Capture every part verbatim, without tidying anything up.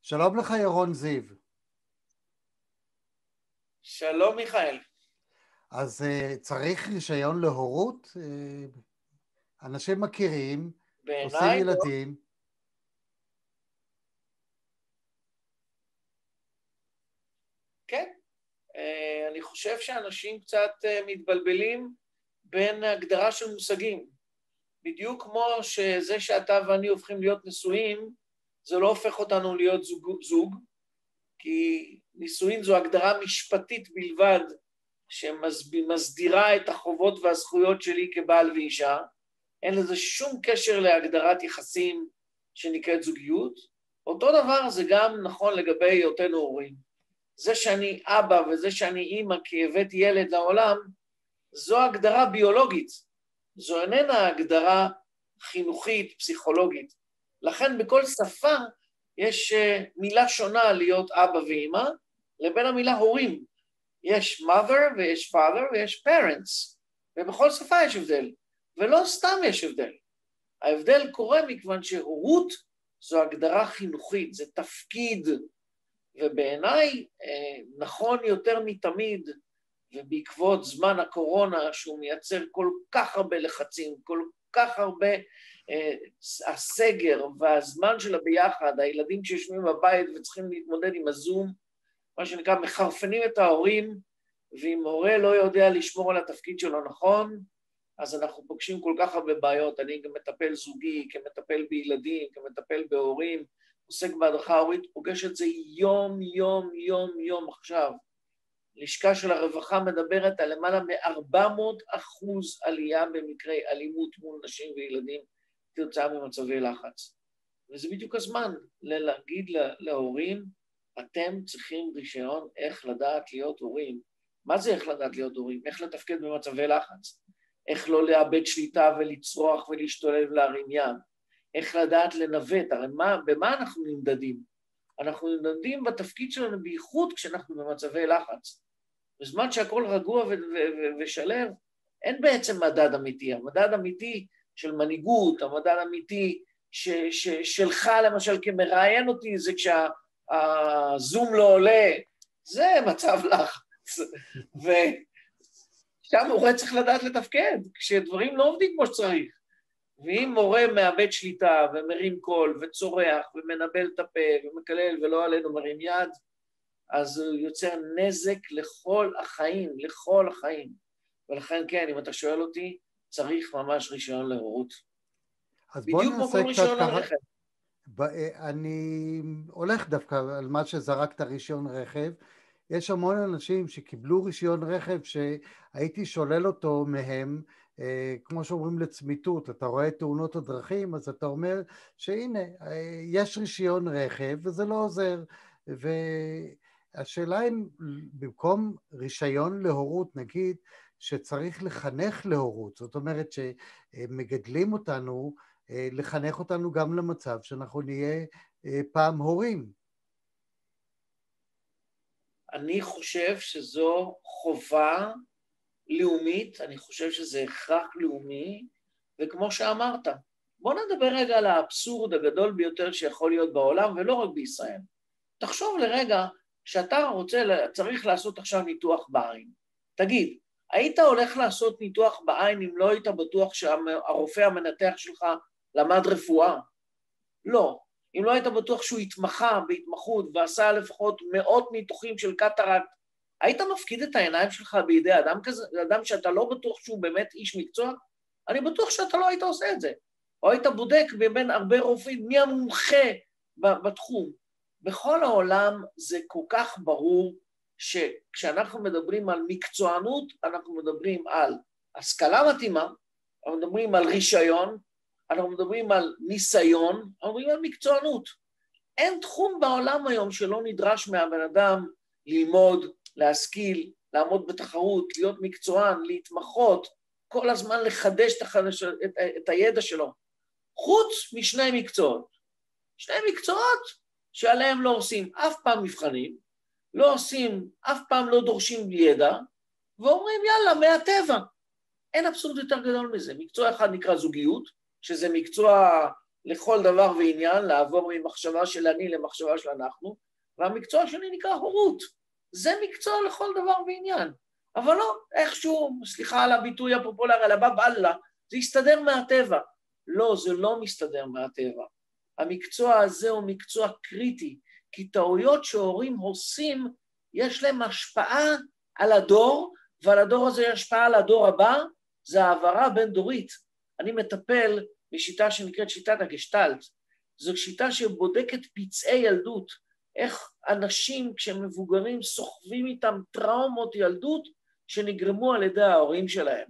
שלום לך ירון זיו. שלום מיכאל. אז uh, צריך רישיון להורות? Uh, אנשים מכירים, עושים ילדים. לא. כן, uh, אני חושב שאנשים קצת uh, מתבלבלים בין הגדרה של מושגים. בדיוק כמו שזה שאתה ואני הופכים להיות נשואים, זה לא הופך אותנו להיות זוג, זוג כי נישואין זו הגדרה משפטית בלבד, שמסדירה את החובות והזכויות שלי כבעל ואישה, אין לזה שום קשר להגדרת יחסים שנקראת זוגיות. אותו דבר זה גם נכון לגבי היותנו הורים. זה שאני אבא וזה שאני אימא כי הבאתי ילד לעולם, זו הגדרה ביולוגית, זו איננה הגדרה חינוכית, פסיכולוגית. לכן בכל שפה יש מילה שונה להיות אבא ואימא, לבין המילה הורים. יש mother ויש father ויש parents, ובכל שפה יש הבדל, ולא סתם יש הבדל. ההבדל קורה מכיוון שהורות זו הגדרה חינוכית, זה תפקיד, ובעיניי נכון יותר מתמיד, ובעקבות זמן הקורונה שהוא מייצר כל כך הרבה לחצים, כל כך הרבה הסגר והזמן שלה ביחד, הילדים שיושבים בבית וצריכים להתמודד עם הזום, מה שנקרא מחרפנים את ההורים, ואם הורה לא יודע לשמור על התפקיד שלו נכון, אז אנחנו פוגשים כל כך הרבה בעיות. אני גם מטפל זוגי, כמטפל בילדים, כמטפל בהורים, עוסק בהדרכה הורית, פוגש את זה יום, יום, יום, יום עכשיו. לשכה של הרווחה מדברת על למעלה מ-ארבע מאות אחוז עלייה במקרי אלימות מול נשים וילדים, כתוצאה ממצבי לחץ. וזה בדיוק הזמן להגיד להורים, אתם צריכים רישיון איך לדעת להיות הורים. מה זה איך לדעת להיות הורים? איך לתפקד במצבי לחץ? איך לא לאבד שליטה ולצרוח ולהשתולל ולהרים יד? איך לדעת לנווט? הרי מה, במה אנחנו נמדדים? אנחנו נמדדים בתפקיד שלנו בייחוד כשאנחנו במצבי לחץ. בזמן שהכל רגוע ו- ו- ו- ושלב, אין בעצם מדד אמיתי. המדד אמיתי של מנהיגות, המדד אמיתי ש- ש- שלך למשל כמראיין אותי, זה כשהזום לא עולה, זה מצב לחץ. ושם מורה צריך לדעת לתפקד, כשדברים לא עובדים כמו שצריך. ואם מורה מאבד שליטה ומרים קול וצורח ומנבל את הפה ומקלל ולא עלינו מרים יד, אז הוא יוצר נזק לכל החיים, לכל החיים. ולכן כן, אם אתה שואל אותי, צריך ממש רישיון להורות. אז בוא בדיוק כמו כל רישיון לרכב. אני הולך דווקא על מה שזרקת רישיון רכב. יש המון אנשים שקיבלו רישיון רכב שהייתי שולל אותו מהם, כמו שאומרים לצמיתות. אתה רואה תאונות הדרכים, אז אתה אומר שהנה, יש רישיון רכב וזה לא עוזר. והשאלה אם במקום רישיון להורות, נגיד שצריך לחנך להורות, זאת אומרת שמגדלים אותנו, לחנך אותנו גם למצב שאנחנו נהיה פעם הורים. אני חושב שזו חובה לאומית, אני חושב שזה הכרח לאומי, וכמו שאמרת, בוא נדבר רגע על האבסורד הגדול ביותר שיכול להיות בעולם, ולא רק בישראל. תחשוב לרגע שאתה רוצה, צריך לעשות עכשיו ניתוח בעין. תגיד, היית הולך לעשות ניתוח בעין אם לא היית בטוח שהרופא המנתח שלך למד רפואה? לא. אם לא היית בטוח שהוא התמחה בהתמחות ועשה לפחות מאות ניתוחים של קטרקט, היית מפקיד את העיניים שלך בידי אדם כזה, אדם שאתה לא בטוח שהוא באמת איש מקצוע? אני בטוח שאתה לא היית עושה את זה. או היית בודק בין הרבה רופאים מי המומחה בתחום. בכל העולם זה כל כך ברור שכשאנחנו מדברים על מקצוענות, אנחנו מדברים על השכלה מתאימה, אנחנו מדברים על רישיון, אנחנו מדברים על ניסיון, אנחנו מדברים על מקצוענות. אין תחום בעולם היום שלא נדרש מהבן אדם ללמוד, להשכיל, לעמוד בתחרות, להיות מקצוען, להתמחות, כל הזמן לחדש את, החדש, את, את הידע שלו. חוץ משני מקצועות. שני מקצועות שעליהם לא עושים אף פעם מבחנים, לא עושים, אף פעם לא דורשים ידע, ואומרים יאללה, מהטבע. אין אבסורד יותר גדול מזה. מקצוע אחד נקרא זוגיות, שזה מקצוע לכל דבר ועניין, לעבור ממחשבה של אני למחשבה של אנחנו, והמקצוע שלי נקרא הורות. זה מקצוע לכל דבר ועניין. אבל לא, איכשהו, סליחה על הביטוי הפופולרי, על הבא באללה, זה יסתדר מהטבע. לא, זה לא מסתדר מהטבע. המקצוע הזה הוא מקצוע קריטי, כי טעויות שהורים עושים, יש להם השפעה על הדור, ועל הדור הזה יש השפעה על הדור הבא, זה העברה בין דורית. אני מטפל בשיטה שנקראת שיטת הגשטלט. זו שיטה שבודקת פצעי ילדות, איך אנשים כשהם מבוגרים סוחבים איתם טראומות ילדות שנגרמו על ידי ההורים שלהם.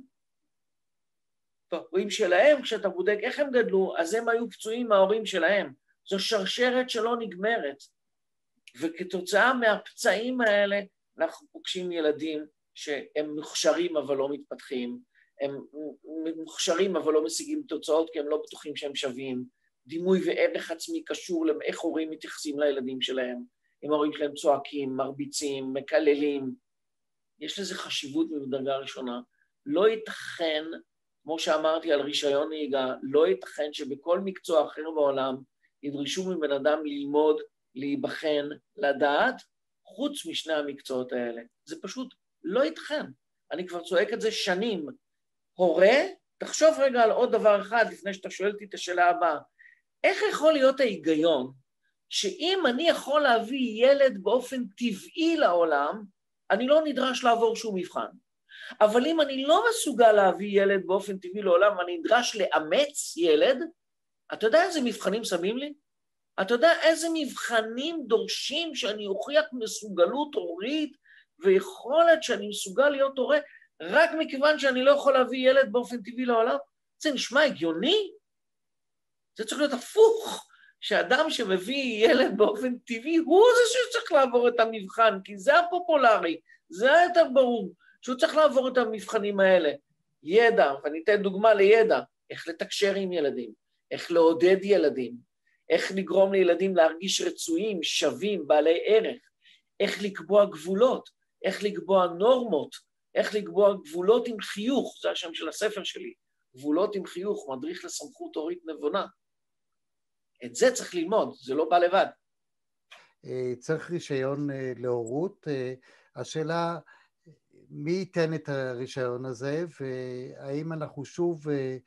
ההורים שלהם, כשאתה בודק איך הם גדלו, אז הם היו פצועים מההורים שלהם. זו שרשרת שלא נגמרת. וכתוצאה מהפצעים האלה, אנחנו פוגשים ילדים שהם מוכשרים אבל לא מתפתחים, הם מוכשרים אבל לא משיגים תוצאות כי הם לא בטוחים שהם שווים, דימוי וערך עצמי קשור לאיך הורים מתייחסים לילדים שלהם, אם ההורים שלהם צועקים, מרביצים, מקללים, יש לזה חשיבות מדרגה ראשונה. לא ייתכן, כמו שאמרתי על רישיון נהיגה, לא ייתכן שבכל מקצוע אחר בעולם ידרשו מבן אדם ללמוד, להיבחן, לדעת, חוץ משני המקצועות האלה. זה פשוט לא ייתכן. אני כבר צועק את זה שנים. הורה, תחשוב רגע על עוד דבר אחד לפני שאתה שואל אותי את השאלה הבאה. איך יכול להיות ההיגיון שאם אני יכול להביא ילד באופן טבעי לעולם, אני לא נדרש לעבור שום מבחן. אבל אם אני לא מסוגל להביא ילד באופן טבעי לעולם, ואני נדרש לאמץ ילד, אתה יודע איזה מבחנים שמים לי? אתה יודע איזה מבחנים דורשים שאני אוכיח מסוגלות הורית ויכולת שאני מסוגל להיות הורה, רק מכיוון שאני לא יכול להביא ילד באופן טבעי לעולם? זה נשמע הגיוני? זה צריך להיות הפוך, שאדם שמביא ילד באופן טבעי, הוא זה שצריך לעבור את המבחן, כי זה הפופולרי, זה היותר ברור, שהוא צריך לעבור את המבחנים האלה. ידע, ואני אתן דוגמה לידע, איך לתקשר עם ילדים, איך לעודד ילדים, איך לגרום לילדים להרגיש רצויים, שווים, בעלי ערך, איך לקבוע גבולות, איך לקבוע נורמות, איך לקבוע גבולות עם חיוך, זה השם של הספר שלי, גבולות עם חיוך, מדריך לסמכות הורית נבונה. את זה צריך ללמוד, זה לא בא לבד. צריך רישיון להורות. השאלה, מי ייתן את הרישיון הזה, והאם אנחנו שוב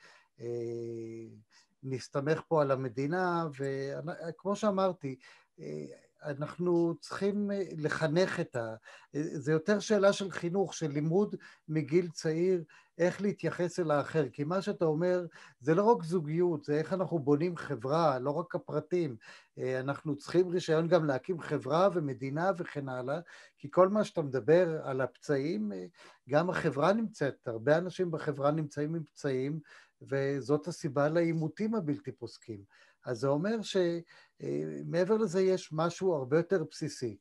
נסתמך פה על המדינה, וכמו שאמרתי, אנחנו צריכים לחנך את ה... זה יותר שאלה של חינוך, של לימוד מגיל צעיר, איך להתייחס אל האחר, כי מה שאתה אומר זה לא רק זוגיות, זה איך אנחנו בונים חברה, לא רק הפרטים, אנחנו צריכים רישיון גם להקים חברה ומדינה וכן הלאה, כי כל מה שאתה מדבר על הפצעים, גם החברה נמצאת, הרבה אנשים בחברה נמצאים עם פצעים, וזאת הסיבה לעימותים הבלתי פוסקים. אז זה אומר שמעבר לזה יש משהו הרבה יותר בסיסי.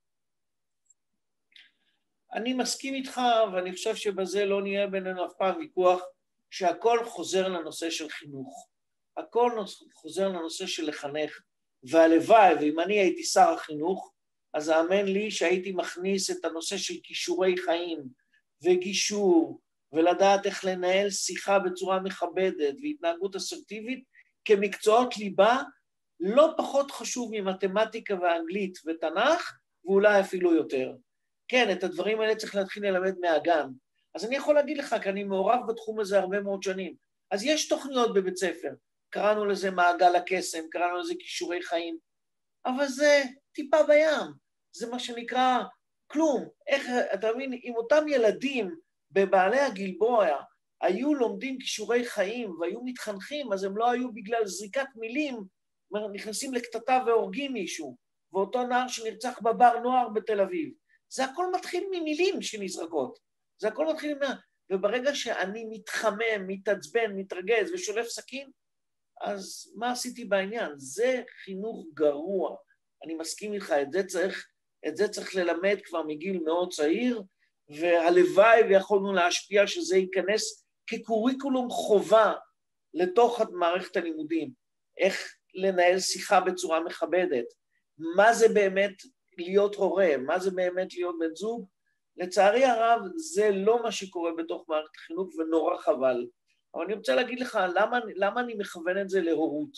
אני מסכים איתך, ואני חושב שבזה לא נהיה בינינו אף פעם ויכוח, שהכל חוזר לנושא של חינוך. הכל חוזר לנושא של לחנך, והלוואי, ואם אני הייתי שר החינוך, אז האמן לי שהייתי מכניס את הנושא של כישורי חיים, וגישור, ולדעת איך לנהל שיחה בצורה מכבדת, והתנהגות אסרטיבית, כמקצועות ליבה, לא פחות חשוב ממתמטיקה ואנגלית ותנ"ך, ואולי אפילו יותר. כן, את הדברים האלה צריך להתחיל ללמד מהגן. אז אני יכול להגיד לך, כי אני מעורב בתחום הזה הרבה מאוד שנים. אז יש תוכניות בבית ספר, קראנו לזה מעגל הקסם, קראנו לזה כישורי חיים, אבל זה טיפה בים, זה מה שנקרא כלום. איך, אתה מבין, אם אותם ילדים בבעלי הגלבוע היו לומדים כישורי חיים והיו מתחנכים, אז הם לא היו בגלל זריקת מילים, נכנסים לקטטה והורגים מישהו, ואותו נער שנרצח בבר נוער בתל אביב. זה הכל מתחיל ממילים שנזרקות, זה הכל מתחיל מה... וברגע שאני מתחמם, מתעצבן, מתרגז ושולף סכין, אז מה עשיתי בעניין? זה חינוך גרוע. אני מסכים איתך, את זה צריך, את זה צריך ללמד כבר מגיל מאוד צעיר, והלוואי ויכולנו להשפיע שזה ייכנס כקוריקולום חובה לתוך מערכת הלימודים. איך לנהל שיחה בצורה מכבדת, מה זה באמת להיות הורה, מה זה באמת להיות בן זוג. לצערי הרב זה לא מה שקורה בתוך מערכת החינוך ונורא חבל. אבל אני רוצה להגיד לך למה, למה אני מכוון את זה להורות.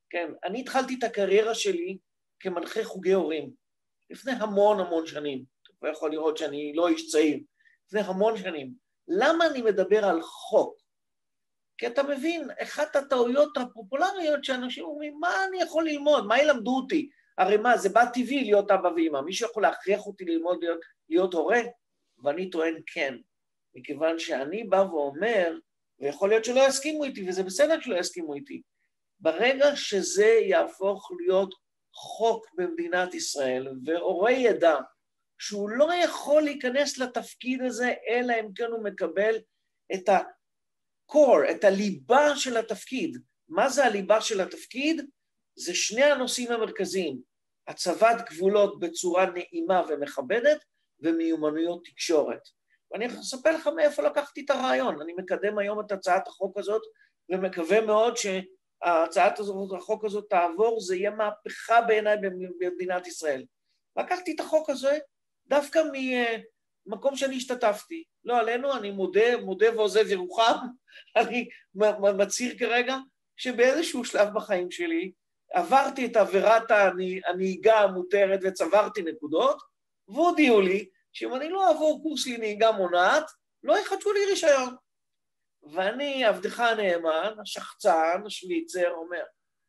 כן, אני התחלתי את הקריירה שלי כמנחה חוגי הורים, לפני המון המון שנים. אתה יכול לראות שאני לא איש צעיר, לפני המון שנים. למה אני מדבר על חוק? כי אתה מבין, אחת הטעויות הפופולריות שאנשים אומרים, מה אני יכול ללמוד? מה ילמדו אותי? הרי מה, זה בא טבעי להיות אבא ואמא. מישהו יכול להכריח אותי ללמוד להיות, להיות הורה? ואני טוען כן. מכיוון שאני בא ואומר, ויכול להיות שלא יסכימו איתי, וזה בסדר שלא יסכימו איתי, ברגע שזה יהפוך להיות חוק במדינת ישראל, והורה ידע שהוא לא יכול להיכנס לתפקיד הזה, אלא אם כן הוא מקבל את ה-core, את הליבה של התפקיד. מה זה הליבה של התפקיד? זה שני הנושאים המרכזיים, הצבת גבולות בצורה נעימה ומכבדת, ומיומנויות תקשורת. ואני אספר לך מאיפה לקחתי את הרעיון. אני מקדם היום את הצעת החוק הזאת, ומקווה מאוד שהצעת החוק הזאת תעבור, זה יהיה מהפכה בעיניי במדינת ישראל. לקחתי את החוק הזה דווקא ממקום שאני השתתפתי. לא עלינו, אני מודה, מודה ועוזב ירוחם, אני מצהיר כרגע שבאיזשהו שלב בחיים שלי, עברתי את עבירת הנהיגה המותרת וצברתי נקודות, והודיעו לי שאם אני לא אעבור קורס לנהיגה מונעת, לא יחדשו לי רישיון. ואני, עבדך הנאמן, השחצן, השוויצר, אומר,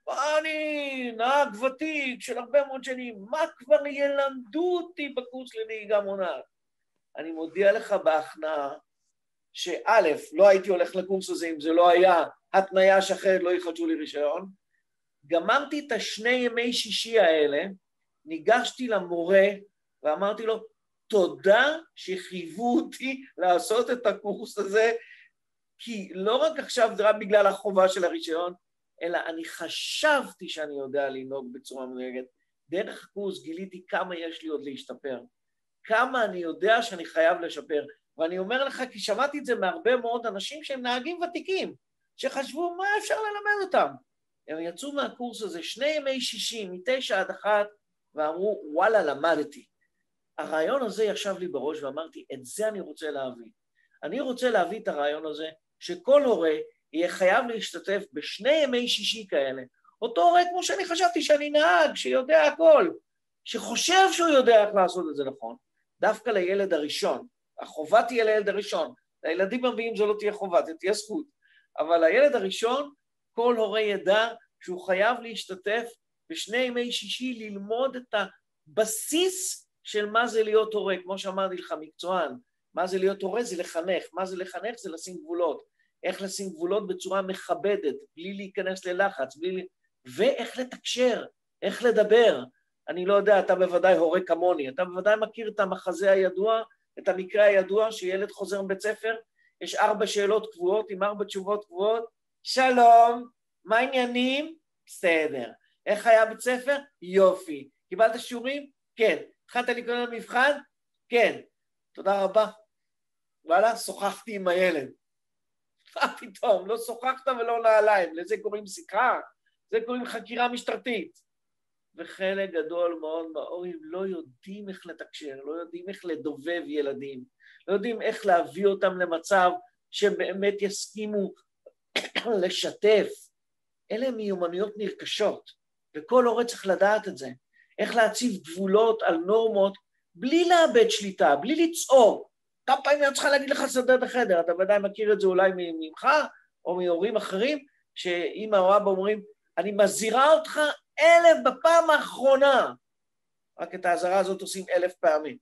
אני נהג ותיק של הרבה מאוד שנים, מה כבר ילמדו אותי בקורס לנהיגה מונעת? אני מודיע לך בהכנעה, שא', לא הייתי הולך לקורס הזה אם זה לא היה התניה שאחרת לא יחדשו לי רישיון, גמרתי את השני ימי שישי האלה, ניגשתי למורה ואמרתי לו, תודה שחייבו אותי לעשות את הקורס הזה, כי לא רק עכשיו זה רק בגלל החובה של הרישיון, אלא אני חשבתי שאני יודע לנהוג בצורה מנהגת. דרך הקורס גיליתי כמה יש לי עוד להשתפר, כמה אני יודע שאני חייב לשפר, ואני אומר לך כי שמעתי את זה מהרבה מאוד אנשים שהם נהגים ותיקים, שחשבו מה אפשר ללמד אותם. הם יצאו מהקורס הזה שני ימי שישי, מתשע עד אחת, ואמרו, וואלה, למדתי. הרעיון הזה ישב לי בראש ואמרתי, את זה אני רוצה להביא. אני רוצה להביא את הרעיון הזה, שכל הורה יהיה חייב להשתתף בשני ימי שישי כאלה. אותו הורה כמו שאני חשבתי שאני נהג, שיודע הכל, שחושב שהוא יודע איך לעשות את זה נכון, דווקא לילד הראשון. החובה תהיה לילד הראשון. לילדים הבאים זה לא תהיה חובה, זה תהיה זכות. אבל לילד הראשון, כל הורה ידע שהוא חייב להשתתף בשני ימי שישי, ללמוד את הבסיס של מה זה להיות הורה. כמו שאמרתי לך, מקצוען, מה זה להיות הורה? זה לחנך. מה זה לחנך? זה לשים גבולות. איך לשים גבולות בצורה מכבדת, בלי להיכנס ללחץ, בלי... ואיך לתקשר, איך לדבר. אני לא יודע, אתה בוודאי הורה כמוני, אתה בוודאי מכיר את המחזה הידוע, את המקרה הידוע, שילד חוזר מבית ספר, יש ארבע שאלות קבועות עם ארבע תשובות קבועות, שלום, מה העניינים? בסדר. איך היה בית ספר? יופי. קיבלת שיעורים? כן. התחלת לקרוא למבחן? כן. תודה רבה. וואלה, שוחחתי עם הילד. מה פתאום? לא שוחחת ולא נעליים. לזה קוראים שיחה, זה קוראים חקירה משטרתית. וחלק גדול מאוד מההורים לא יודעים איך לתקשר, לא יודעים איך לדובב ילדים, לא יודעים איך להביא אותם למצב שבאמת יסכימו לשתף. אלה מיומנויות נרכשות, וכל הורה צריך לדעת את זה. איך להציב גבולות על נורמות, בלי לאבד שליטה, בלי לצעור. כמה פעמים אני צריכה להגיד לך סדר את החדר, אתה ודאי מכיר את זה אולי ממך, או מהורים אחרים, שאמא או אבא אומרים, אני מזהירה אותך אלף בפעם האחרונה. רק את ההזהרה הזאת עושים אלף פעמים.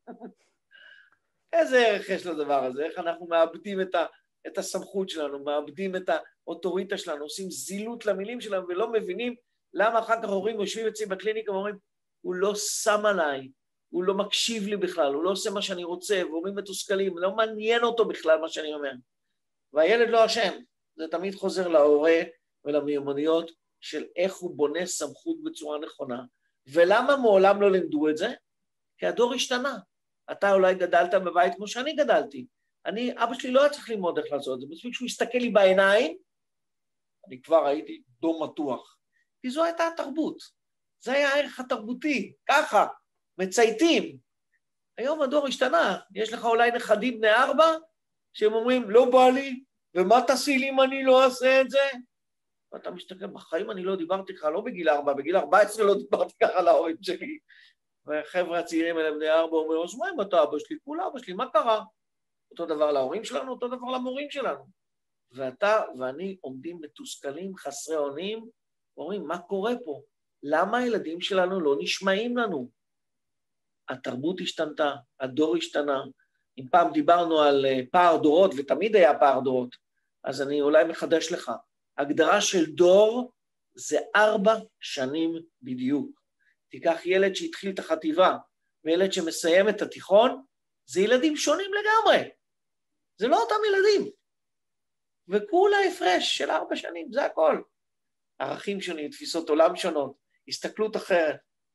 איזה ערך יש לדבר הזה? איך אנחנו מאבדים את, ה, את הסמכות שלנו, מאבדים את האוטוריטה שלנו, עושים זילות למילים שלנו ולא מבינים למה אחר כך הורים יושבים אצלי בקליניקה ואומרים, הוא לא שם עליי, הוא לא מקשיב לי בכלל, הוא לא עושה מה שאני רוצה, והורים מתוסכלים, לא מעניין אותו בכלל מה שאני אומר. והילד לא אשם, זה תמיד חוזר להורה ולמיומנויות של איך הוא בונה סמכות בצורה נכונה. ולמה מעולם לא למדו את זה? כי הדור השתנה. אתה אולי גדלת בבית כמו שאני גדלתי. אני, אבא שלי לא היה צריך ללמוד איך לעשות את זה, מספיק שהוא הסתכל לי בעיניים, אני כבר הייתי דום מתוח. כי זו הייתה התרבות. זה היה הערך התרבותי, ככה, מצייתים. היום הדור השתנה, יש לך אולי נכדים בני ארבע, שהם אומרים, לא בא לי, ומה תעשי לי אם אני לא אעשה את זה? ואתה מסתכל, בחיים אני לא דיברתי ככה, לא בגיל ארבע, בגיל ארבע עשרה לא דיברתי ככה להורים שלי. והחבר'ה הצעירים האלה בני ארבע אומרים, אז מה אם אתה אבא שלי? כולה אבא שלי, מה קרה? אותו דבר להורים שלנו, אותו דבר למורים שלנו. ואתה ואני עומדים מתוסכלים, חסרי אונים, אומרים, מה קורה פה? למה הילדים שלנו לא נשמעים לנו? התרבות השתנתה, הדור השתנה. אם פעם דיברנו על פער דורות, ותמיד היה פער דורות, אז אני אולי מחדש לך. הגדרה של דור זה ארבע שנים בדיוק. תיקח ילד שהתחיל את החטיבה, וילד שמסיים את התיכון, זה ילדים שונים לגמרי. זה לא אותם ילדים. וכולה הפרש של ארבע שנים, זה הכל. ערכים שונים, תפיסות עולם שונות, הסתכלות אחרת.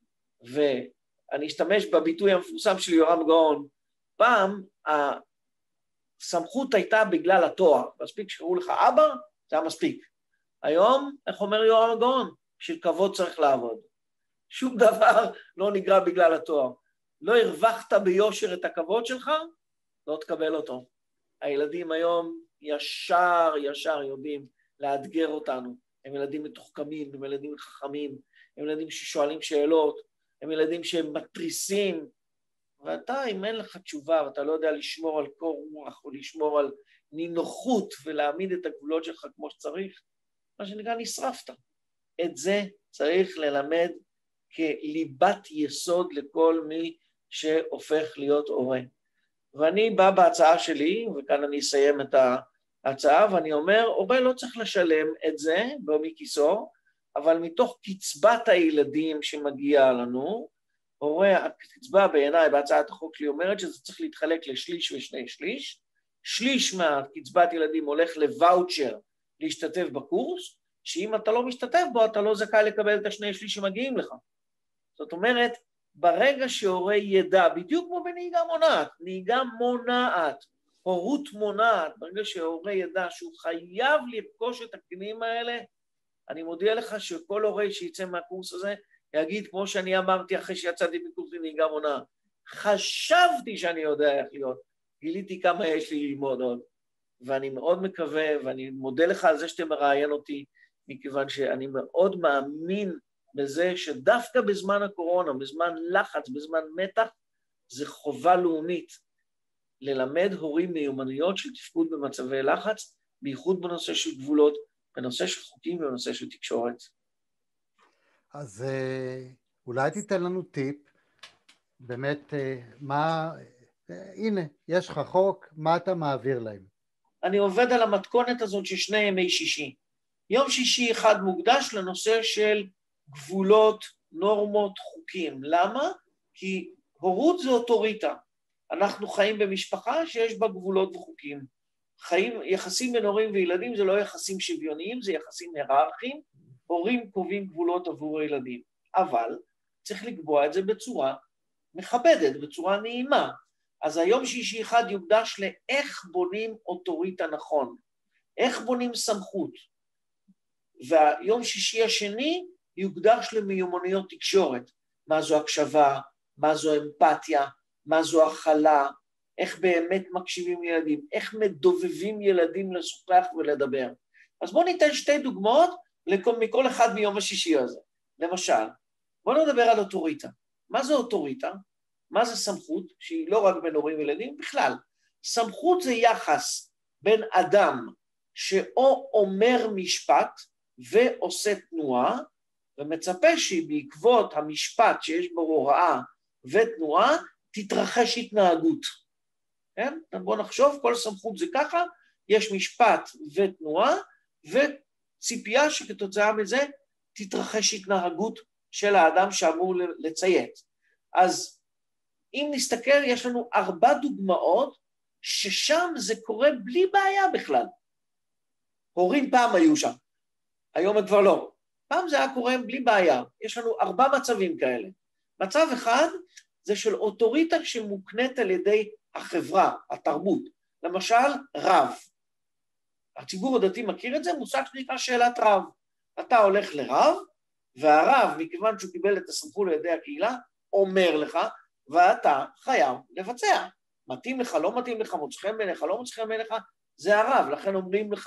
ואני אשתמש בביטוי המפורסם של יורם גאון. פעם הסמכות הייתה בגלל התואר. מספיק שקראו לך אבא, זה היה מספיק. היום, איך אומר יורם גאון? של כבוד צריך לעבוד. שום דבר לא נגרע בגלל התואר. לא הרווחת ביושר את הכבוד שלך, לא תקבל אותו. הילדים היום ישר, ישר יודעים לאתגר אותנו. הם ילדים מתוחכמים, הם ילדים חכמים, הם ילדים ששואלים שאלות, הם ילדים שהם מטריסים, ואתה, אם אין לך תשובה, ואתה לא יודע לשמור על קור רוח, או לשמור על נינוחות, ולהעמיד את הגבולות שלך כמו שצריך, מה שנקרא נשרפת. את זה צריך ללמד כליבת יסוד לכל מי שהופך להיות הורה. ואני בא בהצעה שלי, וכאן אני אסיים את ההצעה, ואני אומר, הורה לא צריך לשלם את זה, לא מכיסו, אבל מתוך קצבת הילדים שמגיעה לנו, הורה, הקצבה בעיניי בהצעת החוק שלי אומרת שזה צריך להתחלק לשליש ושני שליש, שליש מהקצבת ילדים הולך לוואוצ'ר להשתתף בקורס, שאם אתה לא משתתף בו, אתה לא זכאי לקבל את השני שליש שמגיעים לך. זאת אומרת, ברגע שהורה ידע, בדיוק כמו בנהיגה מונעת, נהיגה מונעת, הורות מונעת, ברגע שהורה ידע שהוא חייב לרכוש את הכלים האלה, אני מודיע לך שכל הורה שיצא מהקורס הזה, יגיד, כמו שאני אמרתי אחרי שיצאתי בקורס לנהיגה מונעת, חשבתי שאני יודע איך להיות, גיליתי כמה יש לי ללמוד עוד, ואני מאוד מקווה, ואני מודה לך על זה שאתה מראיין אותי, מכיוון שאני מאוד מאמין בזה שדווקא בזמן הקורונה, בזמן לחץ, בזמן מתח, זה חובה לאומית ללמד הורים מיומנויות של תפקוד במצבי לחץ, בייחוד בנושא של גבולות, בנושא של חוקים ובנושא של תקשורת. אז אולי תיתן לנו טיפ, באמת, מה, הנה, יש לך חוק, מה אתה מעביר להם? אני עובד על המתכונת הזאת של שני ימי שישי. יום שישי אחד מוקדש לנושא של גבולות, נורמות, חוקים. למה? כי הורות זה אוטוריטה. אנחנו חיים במשפחה שיש בה גבולות וחוקים. חיים, יחסים בין הורים וילדים זה לא יחסים שוויוניים, זה יחסים היררכיים. הורים קובעים גבולות עבור הילדים. אבל צריך לקבוע את זה בצורה מכבדת, בצורה נעימה. אז היום שישי אחד יוקדש לאיך בונים אוטוריטה נכון, איך בונים סמכות. והיום שישי השני יוקדש למיומנויות תקשורת, מה זו הקשבה, מה זו אמפתיה, מה זו הכלה, איך באמת מקשיבים ילדים, איך מדובבים ילדים לשוחח ולדבר. אז בואו ניתן שתי דוגמאות מכל אחד מיום השישי הזה. למשל, בואו נדבר על אוטוריטה. מה זו אוטוריטה? מה זה סמכות? שהיא לא רק בין הורים וילדים, בכלל. סמכות זה יחס בין אדם שאו אומר משפט ועושה תנועה, ומצפה שבעקבות המשפט שיש בו הוראה ותנועה, תתרחש התנהגות. כן? בואו נחשוב, כל סמכות זה ככה, יש משפט ותנועה, וציפייה שכתוצאה מזה תתרחש התנהגות של האדם שאמור לציית. אז אם נסתכל, יש לנו ארבע דוגמאות ששם זה קורה בלי בעיה בכלל. הורים פעם היו שם, היום הם כבר לא. פעם זה היה קורה בלי בעיה. יש לנו ארבע מצבים כאלה. מצב אחד זה של אוטוריטה שמוקנית על ידי החברה, התרבות. למשל, רב. הציבור הדתי מכיר את זה, מושג שנקרא שאלת רב. אתה הולך לרב, והרב, מכיוון שהוא קיבל את הסמכות על ידי הקהילה, אומר לך, ואתה חייב לבצע. מתאים לך, לא מתאים לך, מוצא חן בעיניך, לא מוצא חן בעיניך, זה הרב. לכן אומרים לך,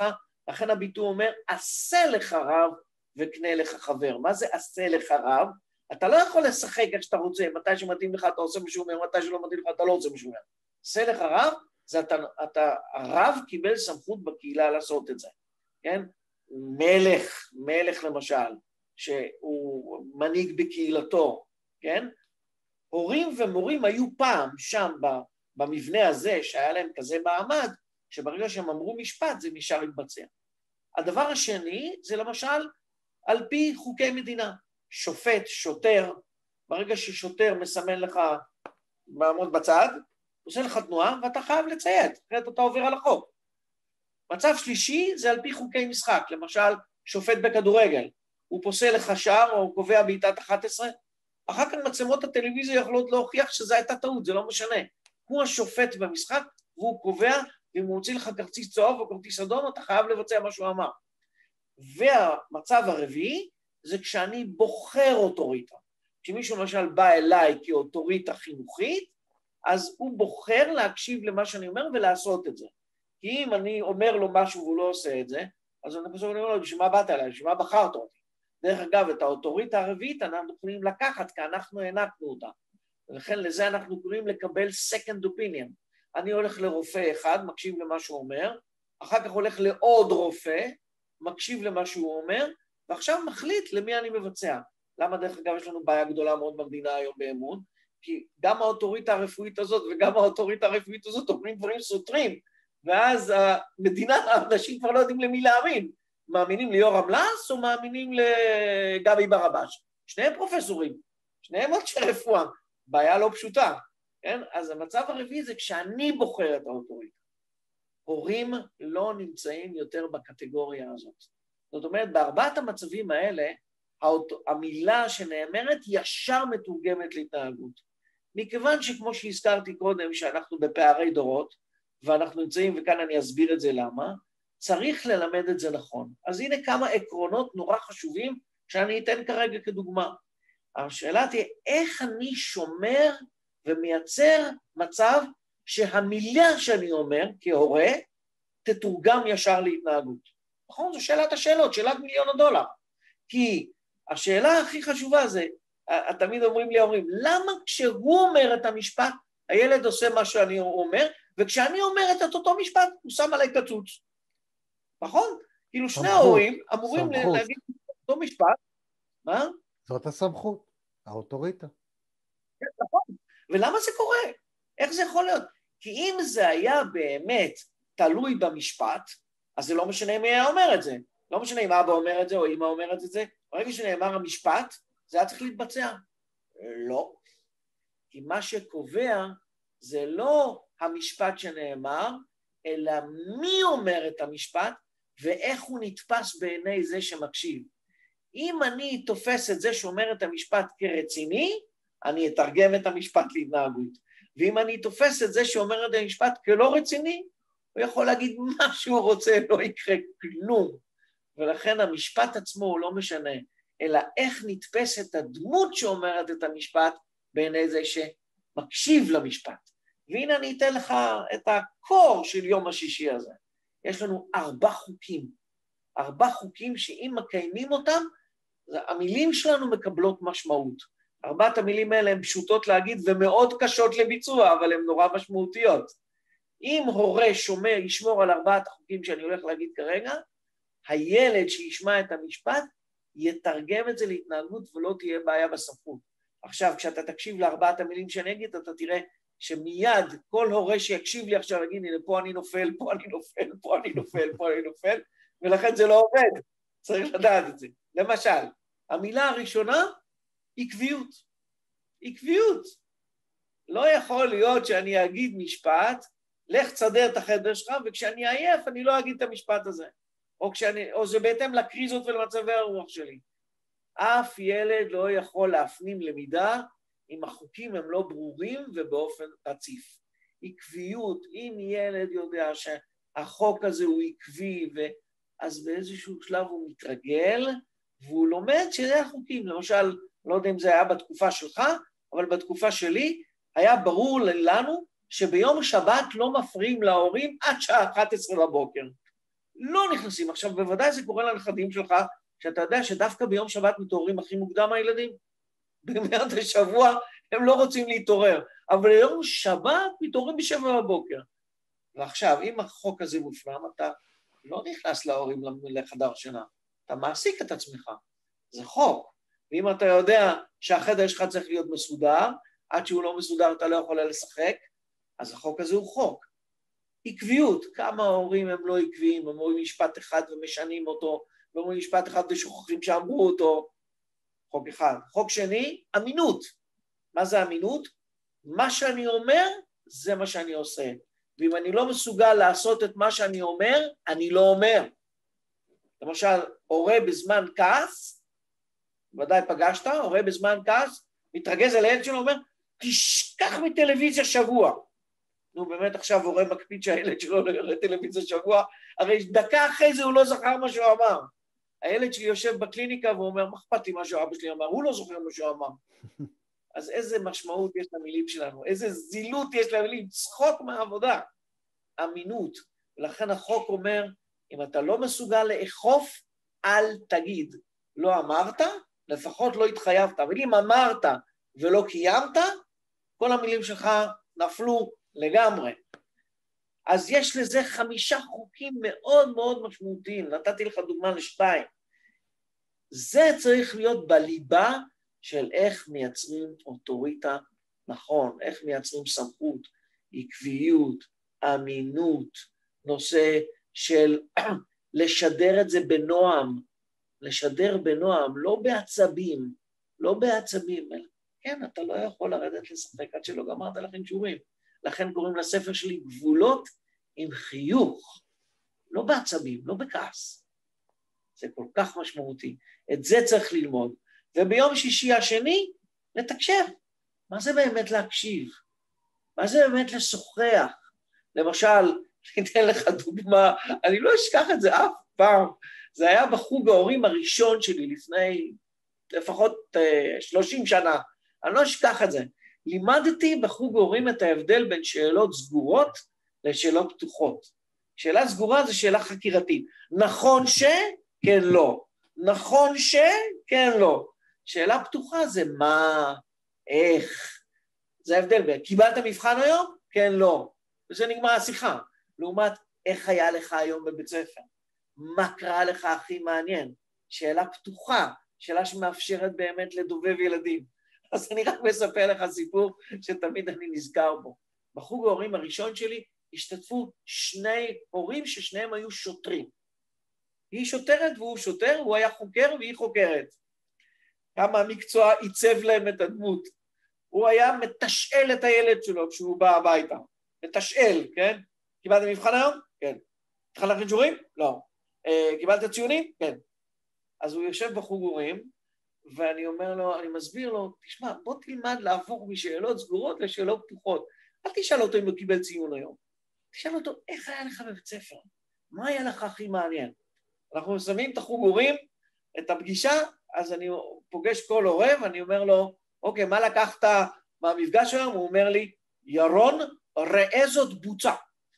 לכן הביטוי אומר, עשה לך רב וקנה לך חבר. מה זה עשה לך רב? אתה לא יכול לשחק איך שאתה רוצה, מתי שמתאים לך אתה עושה משהו אומר, מתי שלא מתאים לך אתה לא עושה משהו אומר. עשה לך רב, זה אתה, אתה, הרב קיבל סמכות בקהילה לעשות את זה, כן? מלך, מלך למשל, שהוא מנהיג בקהילתו, כן? הורים ומורים היו פעם שם במבנה הזה, שהיה להם כזה מעמד, שברגע שהם אמרו משפט זה נשאר להתבצע. הדבר השני זה למשל על פי חוקי מדינה. שופט, שוטר, ברגע ששוטר מסמן לך מעמוד בצד, עושה לך תנועה ואתה חייב לציית, אחרת אתה עובר על החוק. מצב שלישי זה על פי חוקי משחק, למשל שופט בכדורגל, הוא פוסל לך שער או קובע בעיטת אחת עשרה, אחר כך מצלמות הטלוויזיה יכולות להוכיח שזה הייתה טעות, זה לא משנה. הוא השופט במשחק והוא קובע, ואם הוא מוציא לך כרטיס צהוב או כרטיס אדום, אתה חייב לבצע מה שהוא אמר. והמצב הרביעי זה כשאני בוחר אוטוריטה. כשמישהו למשל בא אליי כאוטוריטה חינוכית, אז הוא בוחר להקשיב למה שאני אומר ולעשות את זה. כי אם אני אומר לו משהו והוא לא עושה את זה, אז אני בסוף אומר לו, בשביל מה באת אליי? בשביל מה בחרת אותי? דרך אגב, את האוטוריטה הרביעית אנחנו יכולים לקחת, כי אנחנו הענקנו אותה. ולכן לזה אנחנו קוראים לקבל second opinion. אני הולך לרופא אחד, מקשיב למה שהוא אומר, אחר כך הולך לעוד רופא, מקשיב למה שהוא אומר, ועכשיו מחליט למי אני מבצע. למה דרך אגב יש לנו בעיה גדולה מאוד במדינה היום באמון? כי גם האוטוריטה הרפואית הזאת וגם האוטוריטה הרפואית הזאת אומרים דברים סותרים, ואז המדינה, האנשים כבר לא יודעים למי להאמין. מאמינים ליורם לס או מאמינים לגבי ברבש? שניהם פרופסורים, שניהם אנשי רפואה, בעיה לא פשוטה. כן? אז המצב הרביעי זה כשאני בוחר את האוטוריטה. הורים לא נמצאים יותר בקטגוריה הזאת. זאת אומרת, בארבעת המצבים האלה, המילה שנאמרת ישר מתורגמת להתנהגות. מכיוון שכמו שהזכרתי קודם, שאנחנו בפערי דורות, ואנחנו נמצאים, וכאן אני אסביר את זה למה, צריך ללמד את זה נכון. אז הנה כמה עקרונות נורא חשובים, שאני אתן כרגע כדוגמה. השאלה תהיה, איך אני שומר ומייצר מצב שהמילה שאני אומר כהורה, תתורגם ישר להתנהגות. נכון? זו שאלת השאלות, שאלת מיליון הדולר. כי השאלה הכי חשובה זה, תמיד אומרים לי, אומרים, למה כשהוא אומר את המשפט, הילד עושה מה שאני אומר, וכשאני אומרת את אותו משפט, הוא שם עליי קצוץ. נכון? כאילו שני ההורים אמורים להגיד את אותו משפט. מה? זאת הסמכות, האוטוריטה. נכון. ולמה זה קורה? איך זה יכול להיות? כי אם זה היה באמת תלוי במשפט, אז זה לא משנה מי היה אומר את זה. לא משנה אם אבא אומר את זה או אמא אומרת את זה. ברגע שנאמר המשפט, זה היה צריך להתבצע. לא. כי מה שקובע זה לא המשפט שנאמר, אלא מי אומר את המשפט ואיך הוא נתפס בעיני זה שמקשיב. אם אני תופס את זה שאומר את המשפט כרציני, אני אתרגם את המשפט להתנהגות. ואם אני תופס את זה שאומר את המשפט כלא רציני, הוא יכול להגיד מה שהוא רוצה, לא יקרה כלום. ולכן המשפט עצמו הוא לא משנה, אלא איך נתפסת הדמות שאומרת את המשפט בעיני זה שמקשיב למשפט. והנה אני אתן לך את הקור של יום השישי הזה. יש לנו ארבע חוקים. ארבע חוקים שאם מקיימים אותם, המילים שלנו מקבלות משמעות. ארבעת המילים האלה הן פשוטות להגיד ומאוד קשות לביצוע, אבל הן נורא משמעותיות. אם הורה שומר, ישמור על ארבעת החוקים שאני הולך להגיד כרגע, הילד שישמע את המשפט, יתרגם את זה להתנהגות ולא תהיה בעיה בסמכות. עכשיו, כשאתה תקשיב לארבעת המילים שאני אגיד, אתה תראה שמיד כל הורה שיקשיב לי עכשיו יגיד, הנה, פה אני נופל, פה אני נופל, פה אני נופל, פה אני נופל, ולכן זה לא עובד. צריך לדעת את זה. למשל, המילה הראשונה, עקביות. עקביות. לא יכול להיות שאני אגיד משפט, לך תסדר את החדר שלך, וכשאני עייף אני לא אגיד את המשפט הזה. או, כשאני, או זה בהתאם לקריזות ולמצבי הרוח שלי. אף ילד לא יכול להפנים למידה אם החוקים הם לא ברורים ובאופן רציף. עקביות, אם ילד יודע שהחוק הזה הוא עקבי, אז באיזשהו שלב הוא מתרגל, והוא לומד שזה החוקים. למשל, לא יודע אם זה היה בתקופה שלך, אבל בתקופה שלי היה ברור לנו שביום שבת לא מפריעים להורים עד שעה אחת עשרה בבוקר. לא נכנסים. עכשיו, בוודאי זה קורה לנכדים שלך, שאתה יודע שדווקא ביום שבת מתעוררים הכי מוקדם הילדים. במעט השבוע הם לא רוצים להתעורר, אבל ביום שבת מתעוררים בשבע בבוקר. ועכשיו, אם החוק הזה מופנם, אתה לא נכנס להורים לחדר שינה, אתה מעסיק את עצמך, זה חוק. ואם אתה יודע שהחדר שלך צריך להיות מסודר, עד שהוא לא מסודר אתה לא יכול לשחק, אז החוק הזה הוא חוק. עקביות, כמה ההורים הם לא עקביים, הם אומרים משפט אחד ומשנים אותו, ואומרים משפט אחד ושוכחים שאמרו אותו, חוק אחד. חוק שני, אמינות. מה זה אמינות? מה שאני אומר, זה מה שאני עושה. ואם אני לא מסוגל לעשות את מה שאני אומר, אני לא אומר. למשל, הורה בזמן כעס, ודאי פגשת, הורה בזמן כעס, מתרגז על הילד שלו, אומר, תשכח מטלוויזיה שבוע. נו, באמת עכשיו הורה מקפיד שהילד שלו לא יראה טלוויזיה שבוע, הרי דקה אחרי זה הוא לא זכר מה שהוא אמר. הילד שלי יושב בקליניקה ואומר, מה אכפת לי מה שאבא שלי אמר? הוא לא זוכר מה שהוא אמר. אז איזה משמעות יש למילים שלנו, איזה זילות יש למילים, צחוק מהעבודה, אמינות. ולכן החוק אומר, אם אתה לא מסוגל לאכוף, אל תגיד. לא אמרת, לפחות לא התחייבת. אבל אם אמרת ולא קיימת, כל המילים שלך נפלו לגמרי. אז יש לזה חמישה חוקים מאוד מאוד משמעותיים, נתתי לך דוגמה לשתיים. זה צריך להיות בליבה של איך מייצרים אוטוריטה נכון, איך מייצרים סמכות, עקביות, אמינות, נושא של לשדר את זה בנועם, לשדר בנועם, לא בעצבים, לא בעצבים, כן, אתה לא יכול לרדת לשחק עד שלא גמרת לכם שיעורים. לכן קוראים לספר שלי גבולות עם חיוך, לא בעצבים, לא בכעס. זה כל כך משמעותי. את זה צריך ללמוד. וביום שישי השני, לתקשר. מה זה באמת להקשיב? מה זה באמת לשוחח? למשל, אני אתן לך דוגמה, אני לא אשכח את זה אף פעם. זה היה בחוג ההורים הראשון שלי לפני לפחות שלושים שנה. אני לא אשכח את זה. לימדתי בחוג ההורים את ההבדל בין שאלות סגורות לשאלות פתוחות. שאלה סגורה זה שאלה חקירתית. נכון ש? כן, לא. נכון ש? כן, לא. שאלה פתוחה זה מה, איך. זה ההבדל בין, קיבלת מבחן היום? כן, לא. וזה נגמר השיחה. לעומת, איך היה לך היום בבית ספר? מה קרה לך הכי מעניין? שאלה פתוחה, שאלה שמאפשרת באמת לדובב ילדים. אז אני רק מספר לך סיפור שתמיד אני נזכר בו. בחוג ההורים הראשון שלי השתתפו שני הורים ששניהם היו שוטרים. היא שוטרת והוא שוטר, הוא היה חוקר והיא חוקרת. כמה המקצוע עיצב להם את הדמות. הוא היה מתשאל את הילד שלו כשהוא בא הביתה. מתשאל, כן? קיבלת מבחן היום? כן. התחלת להכין שיעורים? לא. Uh, קיבלת ציונים? כן. אז הוא יושב בחוג הורים, ואני אומר לו, אני מסביר לו, תשמע, בוא תלמד להפוך משאלות סגורות לשאלות פתוחות. אל תשאל אותו אם הוא קיבל ציון היום. תשאל אותו, איך היה לך בבית ספר? מה היה לך הכי מעניין? אנחנו מסיימים את החוג הורים, את הפגישה, אז אני פוגש כל הורה, ואני אומר לו, אוקיי, מה לקחת מהמפגש היום? הוא אומר לי, ירון, ראה זאת בוצע.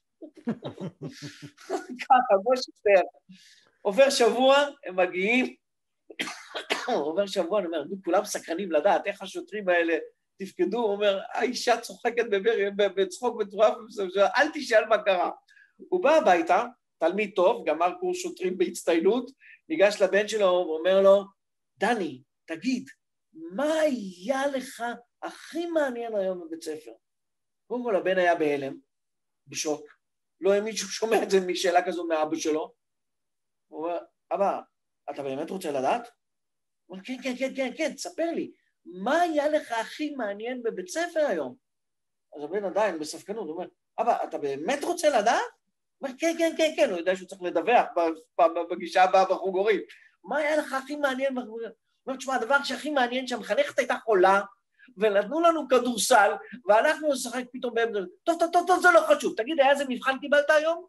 ככה, בוא שפר. עובר שבוע, הם מגיעים, עובר שבוע, אני אומר, כולם סקרנים לדעת איך השוטרים האלה תפקדו, הוא אומר, האישה צוחקת בצחוק בצורה, אל תשאל מה קרה. הוא בא הביתה, תלמיד טוב, גמר קורס שוטרים בהצטיינות, ניגש לבן שלו ואומר לו, דני, תגיד, מה היה לך הכי מעניין היום בבית ספר? קודם כל, הבן היה בהלם, בשוק, לא האמין שהוא שומע את זה משאלה כזו מאבא שלו. הוא אומר, אבא, אתה באמת רוצה לדעת? הוא אומר, כן, כן, כן, כן, כן, תספר לי, מה היה לך הכי מעניין בבית ספר היום? אז הבן עדיין בספקנות, הוא אומר, אבא, אתה באמת רוצה לדעת? הוא אומר, כן, כן, כן, כן, הוא יודע שהוא צריך לדווח בגישה הבאה בחוג הורים. מה היה לך הכי מעניין בחוג הורים? הוא אומר, תשמע, הדבר שהכי מעניין שהמחנכת הייתה חולה, ונתנו לנו כדורסל, ואנחנו נשחק פתאום באמצע, טוב, טוב, טוב, טוב, זה לא חשוב, תגיד, היה איזה מבחן קיבלת היום?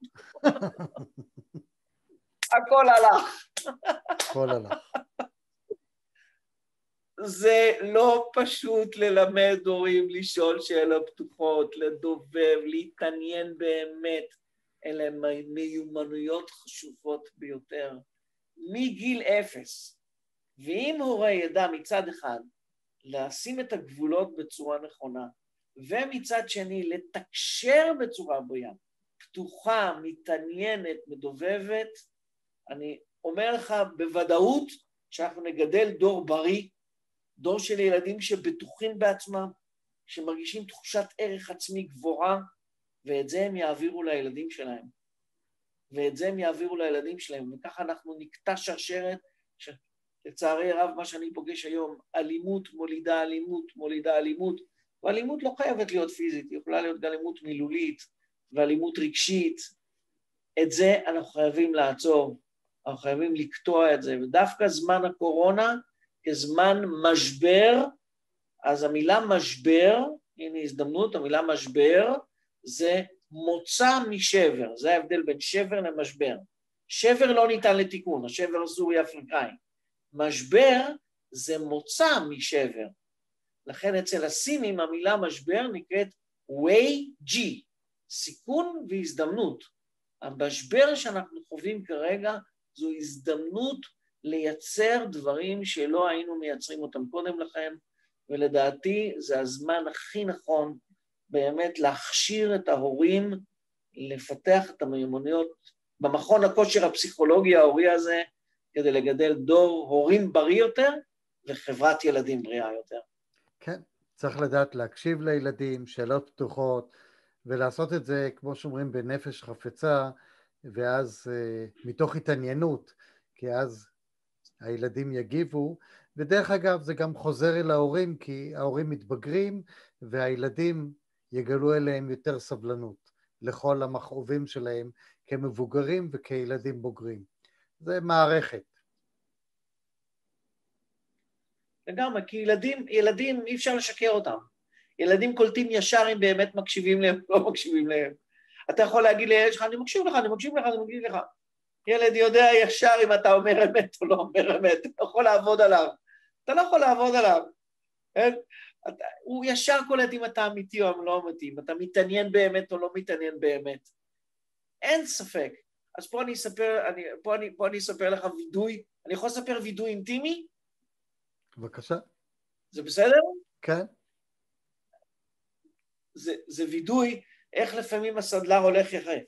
הכל הלך. הכל הלך. זה לא פשוט ללמד הורים לשאול שאלות פתוחות, לדובב, להתעניין באמת. אלה מיומנויות חשובות ביותר, מגיל אפס. ואם הורה ידע מצד אחד לשים את הגבולות בצורה נכונה, ומצד שני לתקשר בצורה בריאה, פתוחה, מתעניינת, מדובבת, אני אומר לך בוודאות שאנחנו נגדל דור בריא, דור של ילדים שבטוחים בעצמם, שמרגישים תחושת ערך עצמי גבוהה, ואת זה הם יעבירו לילדים שלהם. ואת זה הם יעבירו לילדים שלהם, וככה אנחנו נקטע שרשרת, שלצערי הרב מה שאני פוגש היום, אלימות מולידה אלימות, מולידה אלימות, ואלימות לא חייבת להיות פיזית, היא יכולה להיות גם אלימות מילולית, ואלימות רגשית. את זה אנחנו חייבים לעצור, אנחנו חייבים לקטוע את זה, ודווקא זמן הקורונה, כזמן משבר, אז המילה משבר, הנה הזדמנות, המילה משבר, זה מוצא משבר, זה ההבדל בין שבר למשבר. שבר לא ניתן לתיקון, השבר הסורי-אפריקאי. משבר זה מוצא משבר. לכן אצל הסינים המילה משבר נקראת ווי ג'י, סיכון והזדמנות. המשבר שאנחנו חווים כרגע זו הזדמנות לייצר דברים שלא היינו מייצרים אותם קודם לכן, ולדעתי זה הזמן הכי נכון באמת להכשיר את ההורים, לפתח את המיומנויות במכון הכושר הפסיכולוגי ההורי הזה, כדי לגדל דור הורים בריא יותר וחברת ילדים בריאה יותר. כן, צריך לדעת להקשיב לילדים, שאלות פתוחות, ולעשות את זה, כמו שאומרים, בנפש חפצה, ואז מתוך התעניינות, כי אז הילדים יגיבו, ודרך אגב זה גם חוזר אל ההורים, כי ההורים מתבגרים, והילדים יגלו אליהם יותר סבלנות, לכל המכאובים שלהם, כמבוגרים וכילדים בוגרים. זה מערכת. לגמרי, כי ילדים, ילדים אי אפשר לשקר אותם. ילדים קולטים ישר אם באמת מקשיבים להם, לא מקשיבים להם. אתה יכול להגיד לילד שלך, אני מקשיב לך, אני מקשיב לך, אני מקשיב לך. ילד יודע ישר אם אתה אומר אמת או לא אומר אמת, אתה לא יכול לעבוד עליו. אתה לא יכול לעבוד עליו. אתה, הוא ישר קולט אם אתה אמיתי או לא אמיתי, אם אתה מתעניין באמת או לא מתעניין באמת. אין ספק. אז פה אני אספר, אני, פה אני, פה אני אספר לך וידוי, אני יכול לספר וידוי אינטימי? בבקשה. זה בסדר? כן. זה, זה וידוי, איך לפעמים הסדלר הולך יחף.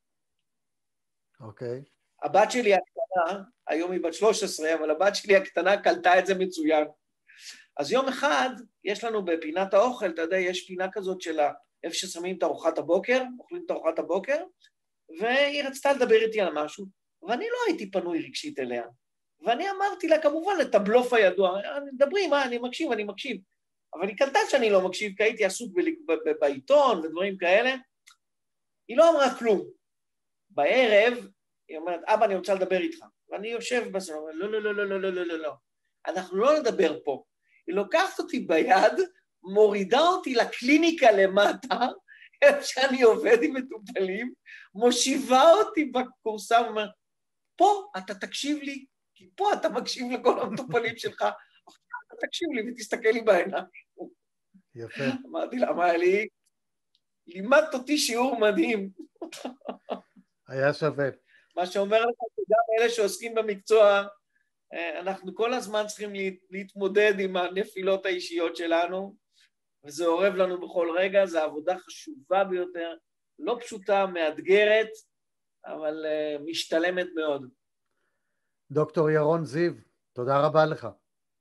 אוקיי. הבת שלי הקטנה, היום היא בת שלוש עשרה, אבל הבת שלי הקטנה קלטה את זה מצוין. אז יום אחד, יש לנו בפינת האוכל, אתה יודע, יש פינה כזאת של איפה ששמים את ארוחת הבוקר, אוכלים את ארוחת הבוקר, והיא רצתה לדבר איתי על משהו, ואני לא הייתי פנוי רגשית אליה. ואני אמרתי לה, כמובן, את הבלוף הידוע, מדברים, מה, אני מקשיב, אני מקשיב. אבל היא קלטה שאני לא מקשיב, כי הייתי עסוק בעיתון ודברים כאלה. היא לא אמרה כלום. בערב, היא אומרת, אבא, אני רוצה לדבר איתך. ואני יושב בסדר, לא, לא, לא, לא, לא, לא, לא, לא, לא. אנחנו לא נדבר פה. היא לוקחת אותי ביד, מורידה אותי לקליניקה למטה, איפה שאני עובד עם מטופלים, מושיבה אותי בקורסה, ואומרת, פה אתה תקשיב לי, כי פה אתה מקשיב לכל המטופלים שלך, אתה תקשיב לי ותסתכל לי בעיניים. יפה. אמרתי לה, מה לי? לימדת אותי שיעור מדהים. היה שווה. מה שאומר לך, גם אלה שעוסקים במקצוע, אנחנו כל הזמן צריכים להתמודד עם הנפילות האישיות שלנו, וזה עורב לנו בכל רגע, זו עבודה חשובה ביותר, לא פשוטה, מאתגרת, אבל משתלמת מאוד. דוקטור ירון זיו, תודה רבה לך.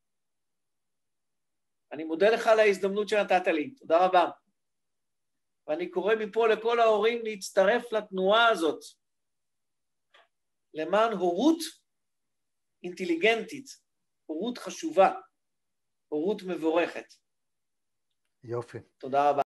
אני מודה לך על ההזדמנות שנתת לי, תודה רבה. ואני קורא מפה לכל ההורים להצטרף לתנועה הזאת, למען הורות אינטליגנטית, הורות חשובה, הורות מבורכת. יופי. תודה רבה.